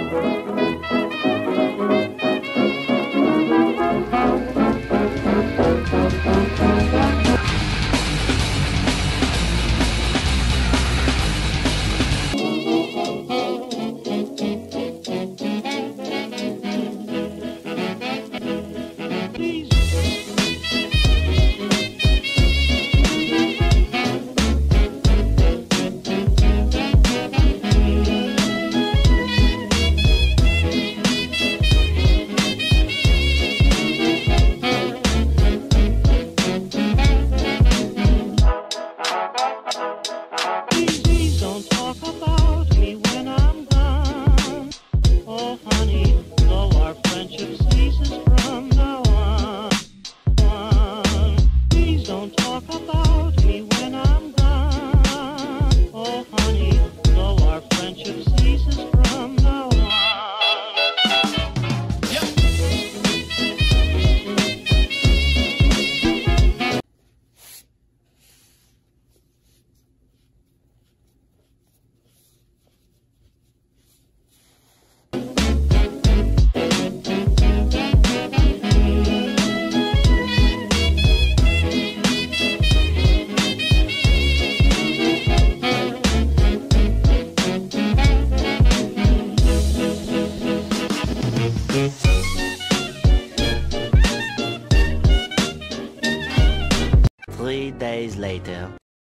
Days later.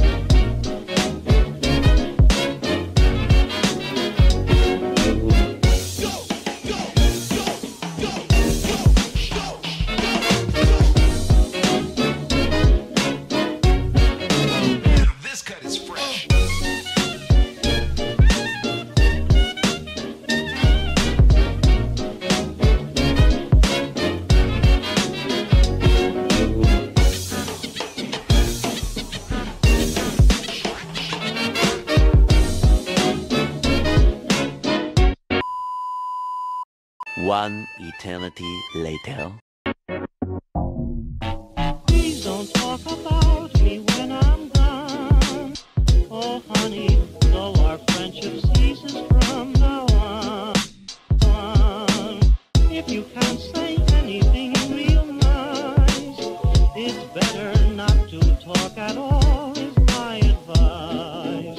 This cut is fresh. One eternity later. Please don't talk about me when I'm gone. Oh, honey, though our friendship ceases from now on. If you can't say anything real nice, it's better not to talk at all, is my advice.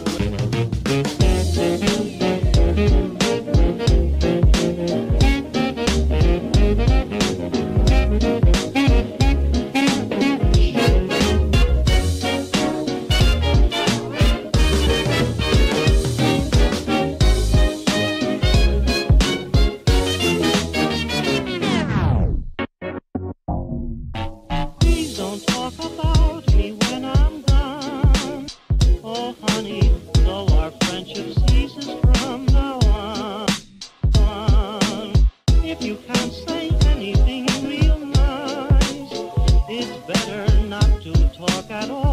Please don't talk about me when I'm gone. Oh, honey, though our friendship ceases from now on. If you can't say anything real nice, it's better not to talk at all.